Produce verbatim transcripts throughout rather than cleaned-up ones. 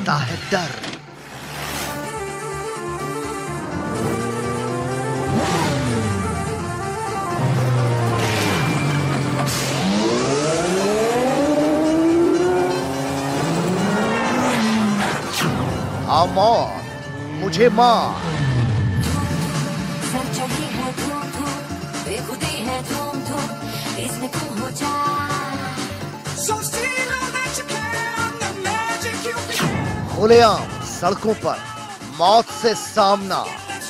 लगता है डर। आ मौत, मुझे मार। खुलेआम सड़कों पर मौत से सामना।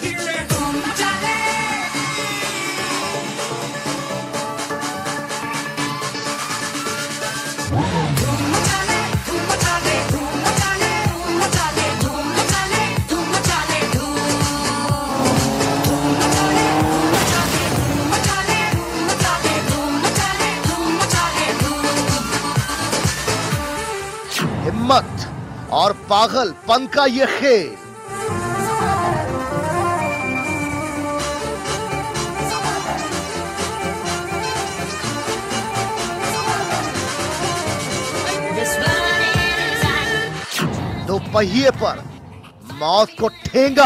हिम्मत और पागलपन का ये खेल। दो पहिए पर मौत को ठेंगा।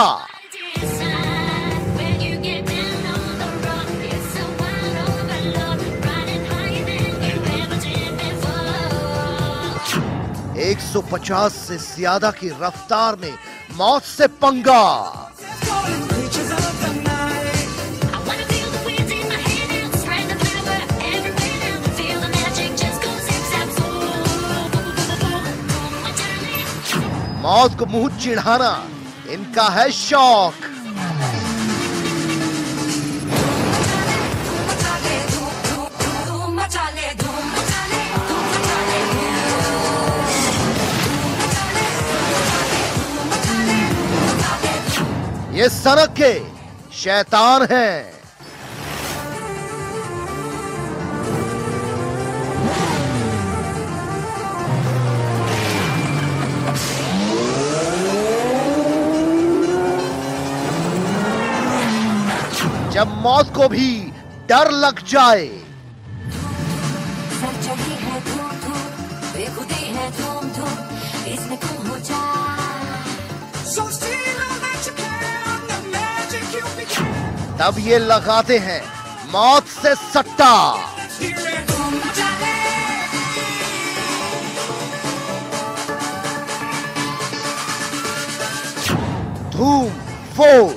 एक सौ पचास से ज्यादा की रफ्तार में मौत से पंगा। मौत को मुंह चिढ़ाना इनका है शौक। ये सड़क के शैतान हैं। जब मौत को भी डर लग जाए, तब ये लगाते हैं मौत से सट्टा। धूम फोर।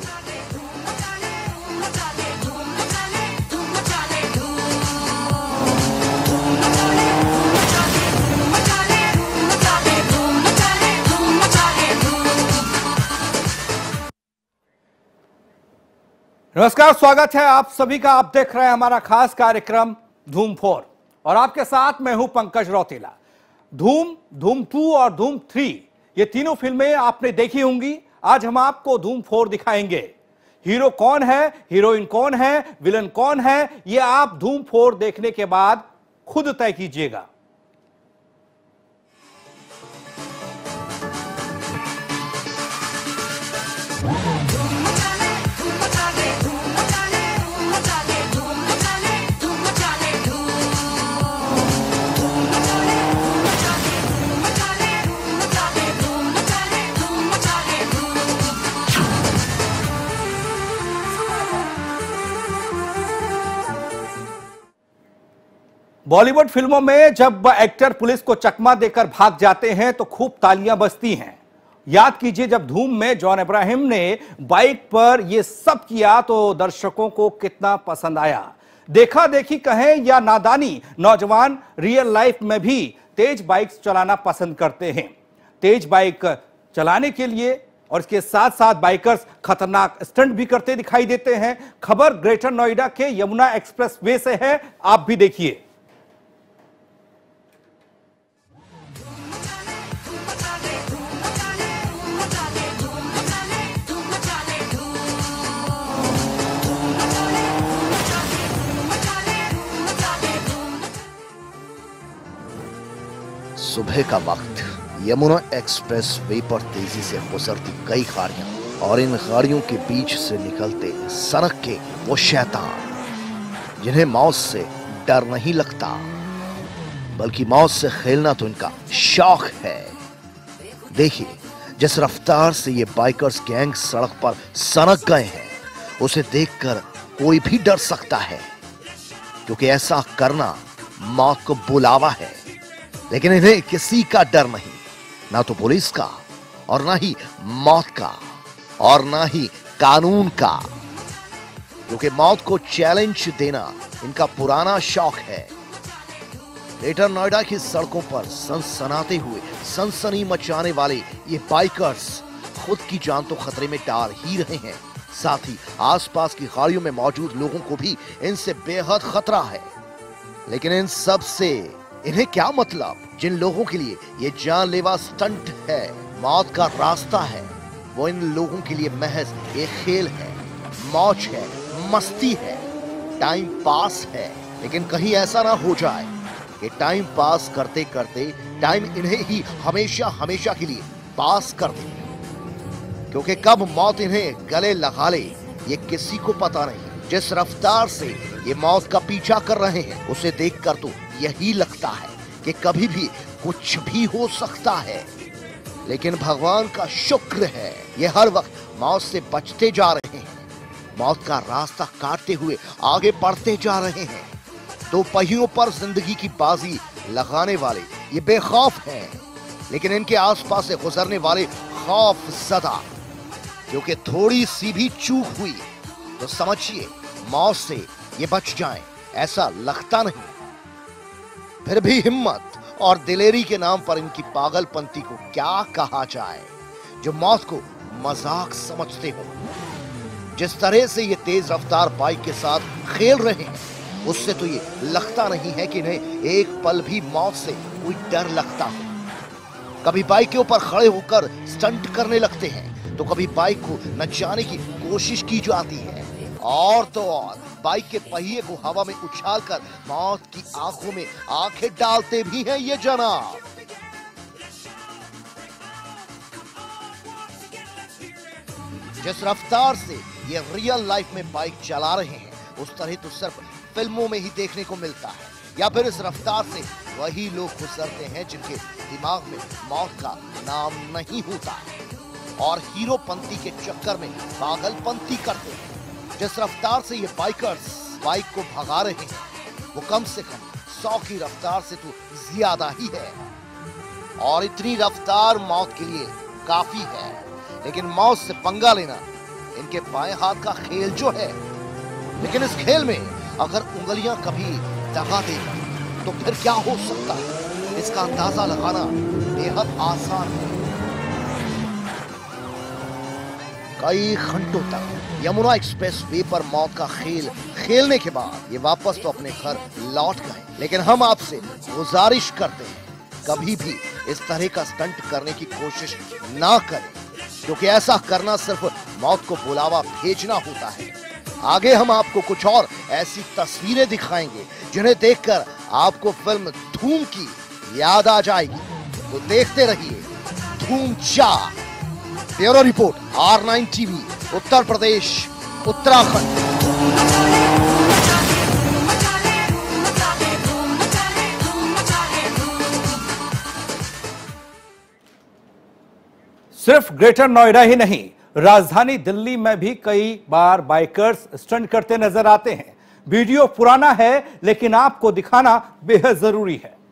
नमस्कार, स्वागत है आप सभी का। आप देख रहे हैं हमारा खास कार्यक्रम धूम फोर और आपके साथ मैं हूं पंकज रौतेला। धूम, धूम टू और धूम थ्री ये तीनों फिल्में आपने देखी होंगी। आज हम आपको धूम फोर दिखाएंगे। हीरो कौन है, हीरोइन कौन है, विलन कौन है, ये आप धूम फोर देखने के बाद खुद तय कीजिएगा। बॉलीवुड फिल्मों में जब एक्टर पुलिस को चकमा देकर भाग जाते हैं तो खूब तालियां बजती हैं। याद कीजिए, जब धूम में जॉन अब्राहम ने बाइक पर यह सब किया तो दर्शकों को कितना पसंद आया। देखा देखी कहें या नादानी, नौजवान रियल लाइफ में भी तेज बाइक चलाना पसंद करते हैं। तेज बाइक चलाने के लिए और इसके साथ साथ बाइकर्स खतरनाक स्टंट भी करते दिखाई देते हैं। खबर ग्रेटर नोएडा के यमुना एक्सप्रेस वे से है, आप भी देखिए। सुबह का वक्त यमुना एक्सप्रेस वे पर तेजी से गुजरती कई गाड़ियां और इन गाड़ियों के बीच से निकलते सड़क के वो शैतान जिन्हें मौत से डर नहीं लगता, बल्कि मौत से खेलना तो इनका शौक है। देखिए जिस रफ्तार से ये बाइकर्स गैंग सड़क पर सनक गए हैं, उसे देखकर कोई भी डर सकता है, क्योंकि ऐसा करना मौत को बुलावा है। लेकिन इन्हें किसी का डर नहीं, ना तो पुलिस का और ना ही मौत का और ना ही कानून का, क्योंकि मौत को चैलेंज देना इनका पुराना शौक है। ग्रेटर नोएडा की सड़कों पर सनसनाते हुए सनसनी मचाने वाले ये बाइकर्स खुद की जान तो खतरे में डाल ही रहे हैं, साथ ही आसपास की गाड़ियों में मौजूद लोगों को भी इनसे बेहद खतरा है। लेकिन इन सब से इन्हें क्या मतलब? जिन लोगों के लिए ये जानलेवा स्टंट है, मौत का रास्ता है, वो इन लोगों के लिए महज एक खेल है, मौज है, मस्ती है, टाइम पास है। लेकिन कहीं ऐसा ना हो जाए कि टाइम पास करते करते टाइम इन्हें ही हमेशा हमेशा के लिए पास कर दे, क्योंकि कब मौत इन्हें गले लगा ले ये किसी को पता नहीं। जिस रफ्तार से ये मौत का पीछा कर रहे हैं, उसे देखकर तो यही लगता है कि कभी भी कुछ भी हो सकता है। लेकिन भगवान का शुक्र है, ये हर वक्त मौत से बचते जा रहे हैं, मौत का रास्ता काटते हुए आगे बढ़ते जा रहे हैं। दो पहियों पर जिंदगी की बाजी लगाने वाले ये बेखौफ हैं, लेकिन इनके आसपास से गुजरने वाले खौफ ज़दा, क्योंकि थोड़ी सी भी चूक हुई तो समझिए मौत से ये बच जाएं, ऐसा लगता नहीं। फिर भी हिम्मत और दिलेरी के नाम पर इनकी पागलपंती को क्या कहा जाए, जो मौत को मजाक समझते हो। जिस तरह से ये तेज रफ्तार बाइक के साथ खेल रहे हैं, उससे तो ये लगता नहीं है कि इन्हें एक पल भी मौत से कोई डर लगता हो। कभी बाइक के ऊपर खड़े होकर स्टंट करने लगते हैं, तो कभी बाइक को नचाने की कोशिश की जाती है, और तो और बाइक के पहिए को हवा में उछालकर मौत की आंखों में आंखें डालते भी हैं ये जनाब। जिस रफ्तार से ये रियल लाइफ में बाइक चला रहे हैं, उस तरह तो सिर्फ फिल्मों में ही देखने को मिलता है, या फिर इस रफ्तार से वही लोग गुजरते हैं जिनके दिमाग में मौत का नाम नहीं होता और हीरोपंती के चक्कर में पागलपंती करते हैं। जिस रफ्तार से ये बाइकर्स बाइक को भगा रहे हैं, वो कम से कम सौ की रफ्तार से तो ज्यादा ही है, और इतनी रफ्तार मौत के लिए काफी है। लेकिन मौत से पंगा लेना इनके बाएं हाथ का खेल जो है, लेकिन इस खेल में अगर उंगलियां कभी दगा देगा तो फिर क्या हो सकता है, इसका अंदाजा लगाना बेहद आसान है। कई घंटों तक यमुना एक्सप्रेस वे पर मौत का खेल खेलने के बाद ये वापस तो अपने घर लौट गए, लेकिन हम आपसे गुजारिश करते हैं कभी भी इस तरह का स्टंट करने की कोशिश ना करें, क्योंकि ऐसा करना सिर्फ मौत को बुलावा भेजना होता है। आगे हम आपको कुछ और ऐसी तस्वीरें दिखाएंगे जिन्हें देखकर आपको फिल्म धूम की याद आ जाएगी। तो देखते रहिए धूम चार। Bureau report R nine TV, Uttar Pradesh, Uttarakhand. सिर्फ ग्रेटर नोएडा ही नहीं, राजधानी दिल्ली में भी कई बार बाइकर्स स्टंट करते नजर आते हैं। वीडियो पुराना है, लेकिन आपको दिखाना बेहद जरूरी है।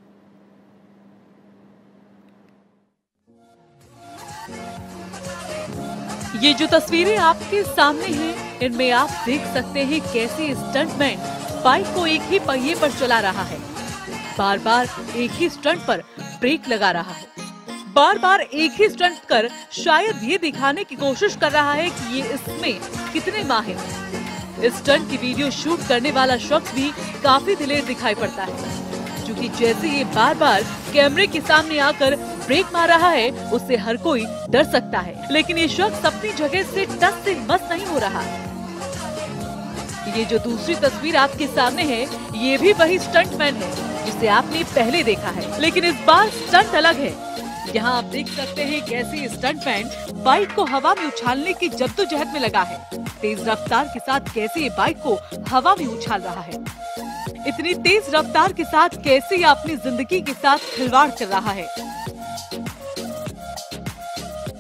ये जो तस्वीरें आपके सामने हैं, इनमें आप देख सकते हैं कैसे स्टंटमैन बाइक को एक ही पहिए पर चला रहा है, बार बार एक ही स्टंट पर ब्रेक लगा रहा है, बार बार एक ही स्टंट कर शायद ये दिखाने की कोशिश कर रहा है कि ये इसमें कितने माहिर है। इस स्टंट की वीडियो शूट करने वाला शख्स भी काफी दिलेर दिखाई पड़ता है, क्योंकि जैसे ये बार बार कैमरे के सामने आकर ब्रेक मार रहा है, उससे हर कोई डर सकता है। लेकिन ये शख्स अपनी जगह से टस से मस नहीं हो रहा। ये जो दूसरी तस्वीर आपके सामने है, ये भी वही स्टंटमैन है जिसे आपने पहले देखा है, लेकिन इस बार स्टंट अलग है। यहाँ आप देख सकते हैं कैसे स्टंटमैन बाइक को हवा में उछालने की जद्दोजहद में लगा है। तेज रफ्तार के साथ कैसे ये बाइक को हवा में उछाल रहा है, इतनी तेज रफ्तार के साथ कैसे ये अपनी जिंदगी के साथ खिलवाड़ कर रहा है।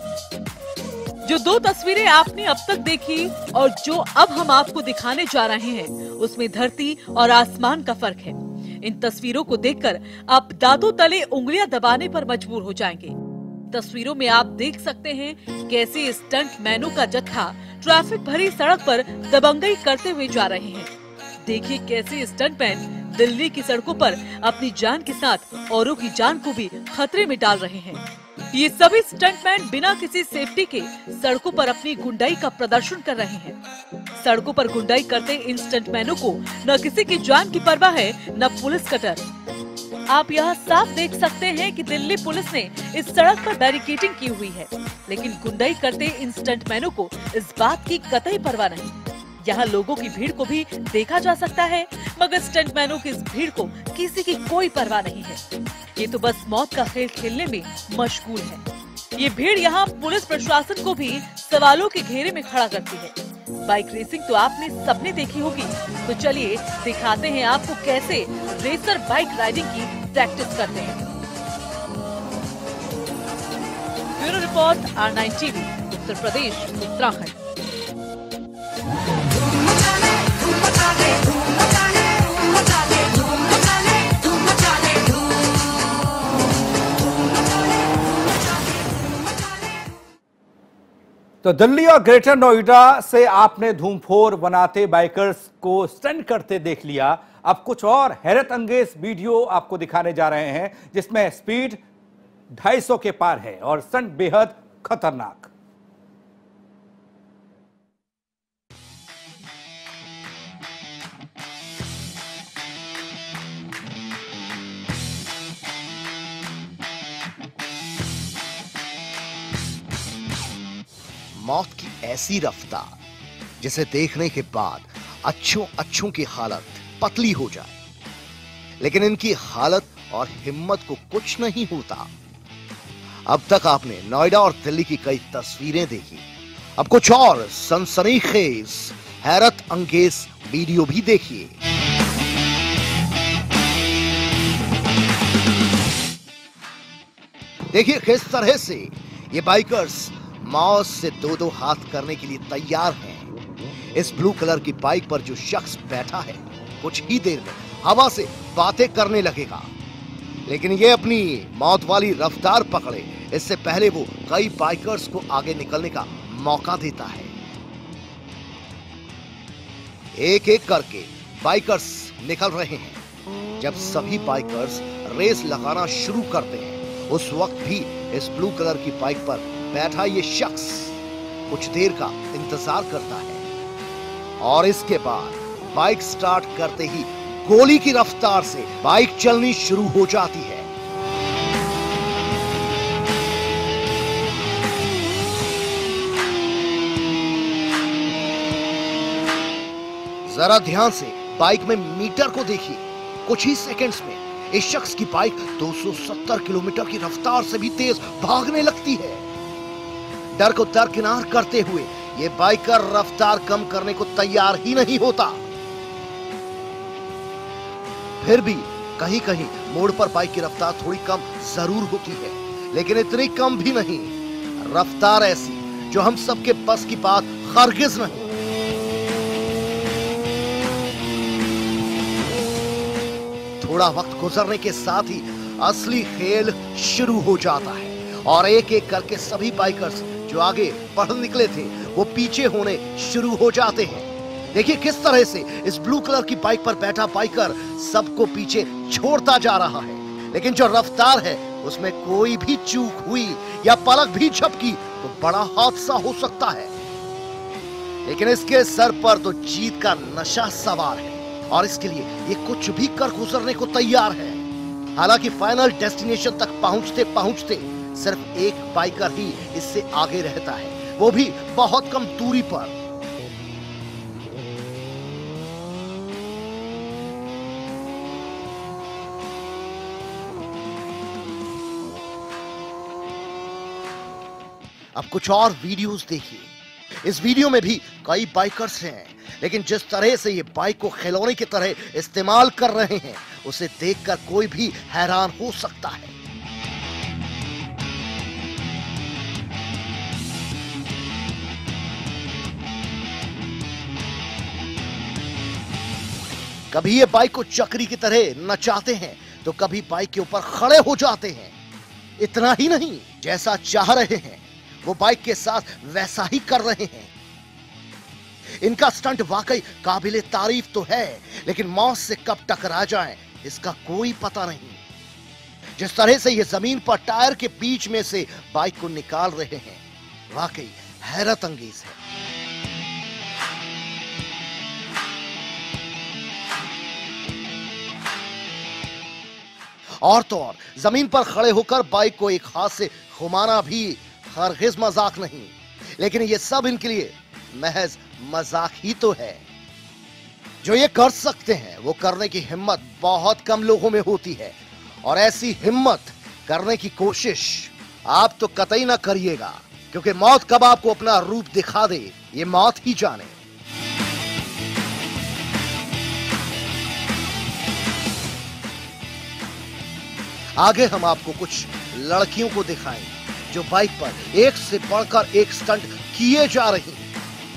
जो दो तस्वीरें आपने अब तक देखी और जो अब हम आपको दिखाने जा रहे हैं, उसमें धरती और आसमान का फर्क है। इन तस्वीरों को देखकर आप दांतों तले उंगलियां दबाने पर मजबूर हो जाएंगे। तस्वीरों में आप देख सकते हैं कैसे स्टंट मैनों का जत्था ट्रैफिक भरी सड़क पर दबंगई करते हुए जा रहे हैं। देखिए कैसे स्टंटमैन दिल्ली की सड़कों पर अपनी जान के साथ औरों की जान को भी खतरे में डाल रहे हैं। ये सभी स्टंटमैन बिना किसी सेफ्टी के सड़कों पर अपनी गुंडाई का प्रदर्शन कर रहे हैं। सड़कों पर गुंडाई करते इन स्टंटमैनों को न किसी की जान की परवाह है, न पुलिस का डर। आप यहाँ साफ देख सकते हैं कि दिल्ली पुलिस ने इस सड़क पर बैरिकेडिंग की हुई है, लेकिन गुंडाई करते इन स्टंटमैनों को इस बात की कतई परवाह नहीं। यहाँ लोगों की भीड़ को भी देखा जा सकता है, मगर स्टंटमैनों की इस भीड़ को किसी की कोई परवाह नहीं है। ये तो बस मौत का खेल खेलने में मशगूल है। ये भीड़ यहाँ पुलिस प्रशासन को भी सवालों के घेरे में खड़ा करती है। बाइक रेसिंग तो आपने सबने देखी होगी, तो चलिए दिखाते हैं आपको कैसे रेसर बाइक राइडिंग की प्रैक्टिस करते हैं। Bureau report R nine TV, Uttar Pradesh, Uttarakhand. तो दिल्ली और ग्रेटर नोएडा से आपने धूमफोर बनाते बाइकर्स को स्टंट करते देख लिया। अब कुछ और हैरत अंगेज वीडियो आपको दिखाने जा रहे हैं, जिसमें स्पीड ढाई सौ के पार है और स्टंट बेहद खतरनाक। मौत की ऐसी रफ्तार जिसे देखने के बाद अच्छों अच्छों की हालत पतली हो जाए, लेकिन इनकी हालत और हिम्मत को कुछ नहीं होता। अब तक आपने नोएडा और दिल्ली की कई तस्वीरें देखी, अब कुछ और सनसनीखेज हैरत अंगेज वीडियो भी देखिए। देखिए किस तरह से ये बाइकर्स मौत से दो दो हाथ करने के लिए तैयार हैं। इस ब्लू कलर की बाइक पर जो शख्स बैठा है कुछ ही देर में हवा से बातें करने लगेगा, लेकिन ये अपनी मौत वाली रफ्तार पकड़े इससे पहले वो कई बाइकर्स को आगे निकलने का मौका देता है। एक एक करके बाइकर्स निकल रहे हैं। जब सभी बाइकर्स रेस लगाना शुरू करते हैं, उस वक्त भी इस ब्लू कलर की बाइक पर बैठा ये शख्स कुछ देर का इंतजार करता है और इसके बाद बाइक स्टार्ट करते ही गोली की रफ्तार से बाइक चलनी शुरू हो जाती है। जरा ध्यान से बाइक में मीटर को देखिए। कुछ ही सेकंड्स में इस शख्स की बाइक दो सौ सत्तर किलोमीटर की रफ्तार से भी तेज भागने लगती है। डर को दरकिनार करते हुए ये बाइकर रफ्तार कम करने को तैयार ही नहीं होता। फिर भी कहीं कहीं मोड़ पर बाइक की रफ्तार थोड़ी कम जरूर होती है, लेकिन इतनी कम भी नहीं। रफ्तार ऐसी जो हम सबके बस की बात हरगिज नहीं। थोड़ा वक्त गुजरने के साथ ही असली खेल शुरू हो जाता है और एक एक करके सभी बाइकर्स जो आगे बढ़ निकले थे वो पीछे होने शुरू हो जाते हैं। देखिए किस तरह से इस ब्लू कलर की बाइक पर बैठा बाइकर सबको पीछे छोड़ता जा रहा है, लेकिन जो रफ्तार है उसमें कोई भी चूक हुई या पलक भी झपकी तो बड़ा हादसा हो सकता है। लेकिन इसके सर पर तो जीत का नशा सवार है और इसके लिए ये कुछ भी कर गुजरने को तैयार है। हालांकि फाइनल डेस्टिनेशन तक पहुंचते पहुंचते सिर्फ एक बाइकर ही इससे आगे रहता है, वो भी बहुत कम दूरी पर। अब कुछ और वीडियोस देखिए। इस वीडियो में भी कई बाइकर्स हैं, लेकिन जिस तरह से ये बाइक को खिलौने की तरह इस्तेमाल कर रहे हैं उसे देखकर कोई भी हैरान हो सकता है। कभी ये बाइक को चक्री की तरह नचाते हैं तो कभी बाइक के ऊपर खड़े हो जाते हैं। इतना ही नहीं, जैसा चाह रहे हैं वो बाइक के साथ वैसा ही कर रहे हैं। इनका स्टंट वाकई काबिले तारीफ तो है, लेकिन मौत से कब टकरा जाएं इसका कोई पता नहीं। जिस तरह से ये जमीन पर टायर के बीच में से बाइक को निकाल रहे हैं, वाकई हैरत अंगेज है। और तो और जमीन पर खड़े होकर बाइक को एक हाथ से घुमाना भी हरगिज मजाक नहीं, लेकिन ये सब इनके लिए महज मजाक ही तो है। जो ये कर सकते हैं वो करने की हिम्मत बहुत कम लोगों में होती है, और ऐसी हिम्मत करने की कोशिश आप तो कतई ना करिएगा, क्योंकि मौत कब आपको अपना रूप दिखा दे ये मौत ही जाने। आगे हम आपको कुछ लड़कियों को दिखाएं जो बाइक पर एक से बढ़कर एक स्टंट किए जा रही हैं।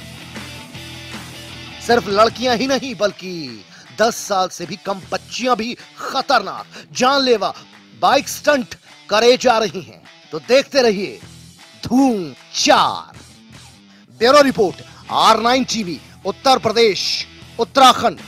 सिर्फ लड़कियां ही नहीं बल्कि दस साल से भी कम बच्चियां भी खतरनाक जानलेवा बाइक स्टंट करे जा रही हैं। तो देखते रहिए धूम चार। Bureau report, R nine TV, Uttar Pradesh, Uttarakhand.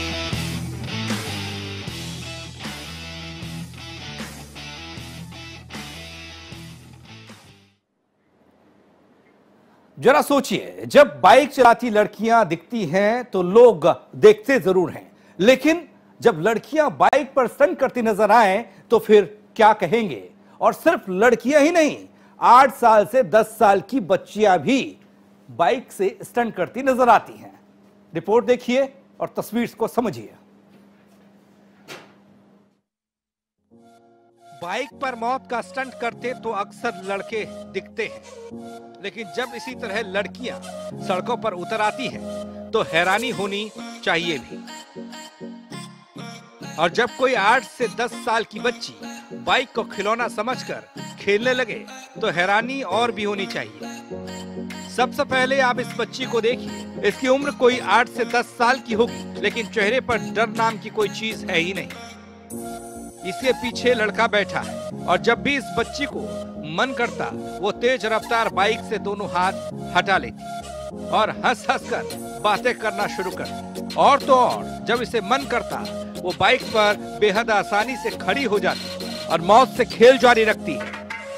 जरा सोचिए, जब बाइक चलाती लड़कियां दिखती हैं तो लोग देखते जरूर हैं, लेकिन जब लड़कियां बाइक पर स्टंट करती नजर आए तो फिर क्या कहेंगे। और सिर्फ लड़कियां ही नहीं, आठ साल से दस साल की बच्चियां भी बाइक से स्टंट करती नजर आती हैं। रिपोर्ट देखिए और तस्वीर को समझिए। बाइक पर मौत का स्टंट करते तो अक्सर लड़के दिखते हैं, लेकिन जब इसी तरह लड़कियां सड़कों पर उतर आती हैं तो हैरानी होनी चाहिए भी। और जब कोई आठ से दस साल की बच्ची बाइक को खिलौना समझकर खेलने लगे तो हैरानी और भी होनी चाहिए। सबसे पहले आप इस बच्ची को देखिए। इसकी उम्र कोई आठ से दस साल की होगी, लेकिन चेहरे पर डर नाम की कोई चीज है ही नहीं। इसके पीछे लड़का बैठा है, और जब भी इस बच्ची को मन करता वो तेज रफ्तार बाइक से दोनों हाथ हटा लेती और हंस हंस कर बातें करना शुरू करती। और तो और जब इसे मन करता वो बाइक पर बेहद आसानी से खड़ी हो जाती और मौत से खेल जारी रखती है।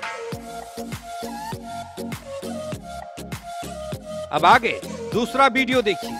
अब आगे दूसरा वीडियो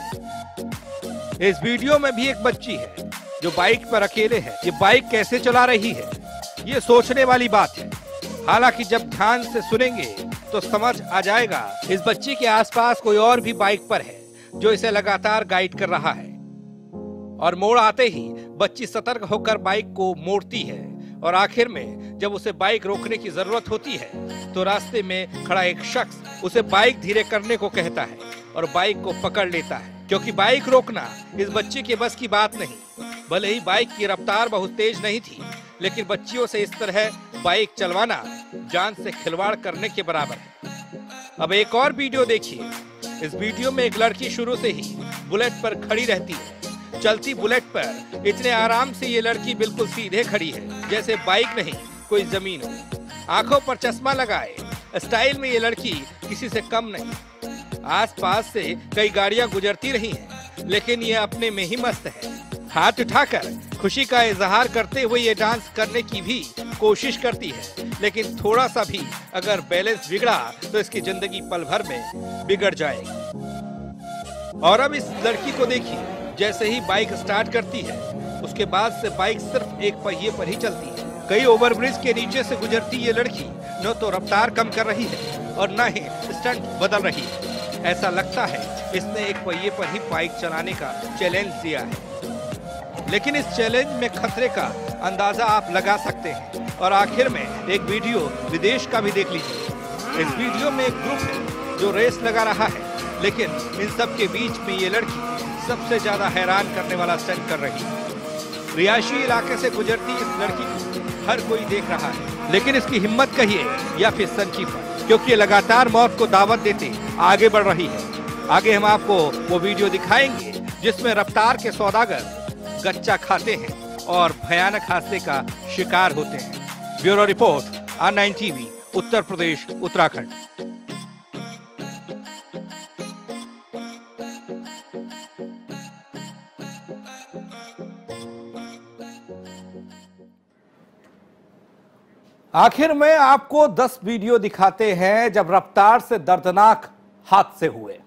देखिए। इस वीडियो में भी एक बच्ची है जो बाइक पर अकेले है। ये बाइक कैसे चला रही है, ये सोचने वाली बात है। हालांकि जब ध्यान से सुनेंगे तो समझ आ जाएगा इस बच्ची के आसपास कोई और भी बाइक पर है जो इसे लगातार गाइड कर रहा है। और मोड़ आते ही बच्ची सतर्क होकर बाइक को मोड़ती है, और आखिर में जब उसे बाइक रोकने की जरूरत होती है तो रास्ते में खड़ा एक शख्स उसे बाइक धीरे करने को कहता है और बाइक को पकड़ लेता है, क्योंकि बाइक रोकना इस बच्ची के बस की बात नहीं। भले ही बाइक की रफ्तार बहुत तेज नहीं थी, लेकिन बच्चियों से इस तरह बाइक चलवाना जान से खिलवाड़ करने के बराबर है। अब एक और वीडियो देखिए। इस वीडियो में एक लड़की शुरू से ही बुलेट पर खड़ी रहती है। चलती बुलेट पर इतने आराम से ये लड़की बिल्कुल सीधे खड़ी है, जैसे बाइक नहीं कोई जमीन हो। आंखों पर चश्मा लगाए स्टाइल में ये लड़की किसी से कम नहीं। आसपास से कई गाड़ियां गुजरती रही हैं, लेकिन ये अपने में ही मस्त है। हाथ उठाकर खुशी का इजहार करते हुए ये डांस करने की भी कोशिश करती है, लेकिन थोड़ा सा भी अगर बैलेंस बिगड़ा तो इसकी जिंदगी पल भर में बिगड़ जाएगी। और अब इस लड़की को देखिए, जैसे ही बाइक स्टार्ट करती है उसके बाद से बाइक सिर्फ एक पहिए पर ही चलती है। कई ओवरब्रिज के नीचे से गुजरती ये लड़की न तो रफ्तार कम कर रही है और न ही स्टंट बदल रही है। ऐसा लगता है इसने एक पहिए पर ही बाइक चलाने का चैलेंज दिया है। लेकिन इस चैलेंज में खतरे का अंदाजा आप लगा सकते हैं। और आखिर में एक वीडियो विदेश का भी देख लीजिए। इस वीडियो में एक ग्रुप है जो रेस लगा रहा है, लेकिन इन सब के बीच में ये लड़की सबसे ज्यादा हैरान करने वाला स्टंट कर रही है। रिहायशी इलाके से गुजरती इस लड़की को हर कोई देख रहा है, लेकिन इसकी हिम्मत कहिए या फिर सनकीपन, क्योंकि ये लगातार मौत को दावत देते आगे बढ़ रही है। आगे हम आपको वो वीडियो दिखाएंगे जिसमें रफ्तार के सौदागर गच्चा खाते हैं और भयानक हादसे का शिकार होते हैं। Bureau report, R nine TV, Uttar Pradesh, Uttarakhand. आखिर में आपको दस वीडियो दिखाते हैं जब रफ्तार से दर्दनाक हादसे हुए।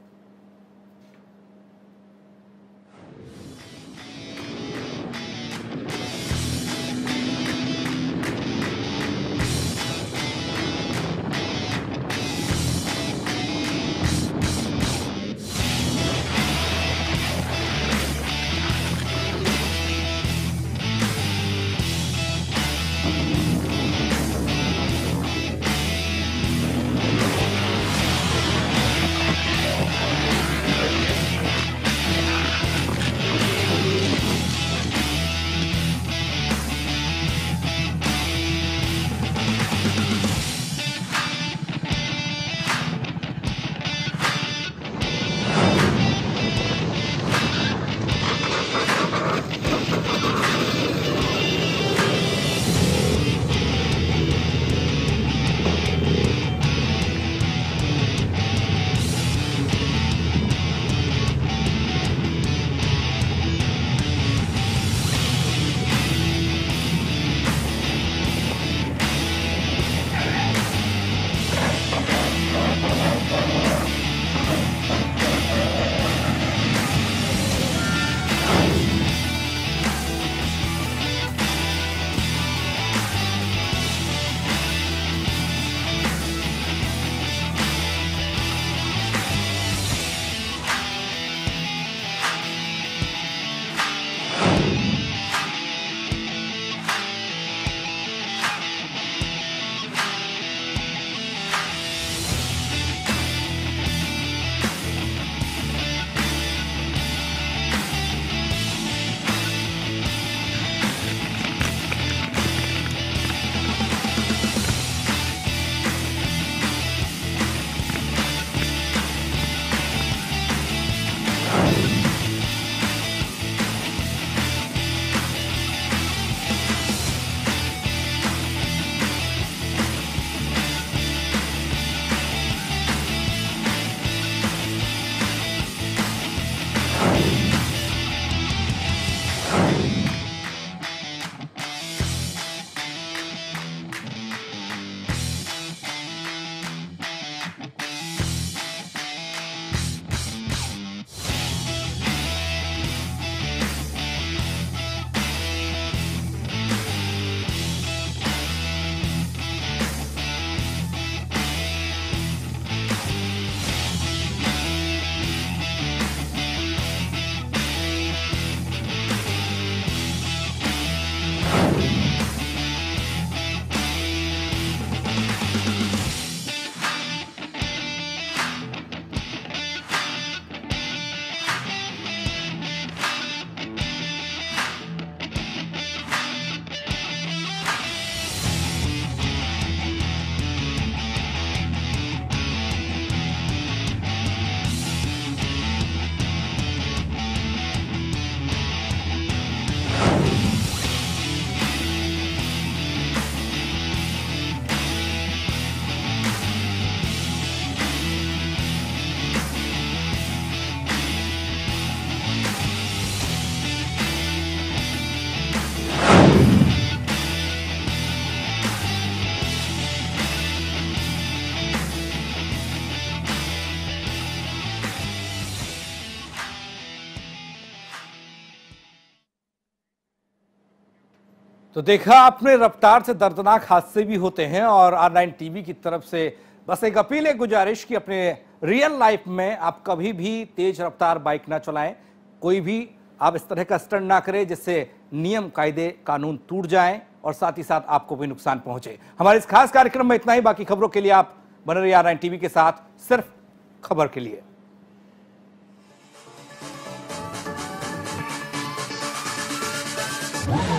तो देखा आपने, रफ्तार से दर्दनाक हादसे भी होते हैं और आर नाइन टीवी की तरफ से बस एक अपील, एक गुजारिश कि अपने रियल लाइफ में आप कभी भी तेज रफ्तार बाइक ना चलाएं। कोई भी आप इस तरह का स्टंट ना करें जिससे नियम कायदे कानून टूट जाएं और साथ ही साथ आपको भी नुकसान पहुंचे। हमारे इस खास कार्यक्रम में इतना ही। बाकी खबरों के लिए आप बने रहिए आर नाइन टीवी के साथ, सिर्फ खबर के लिए।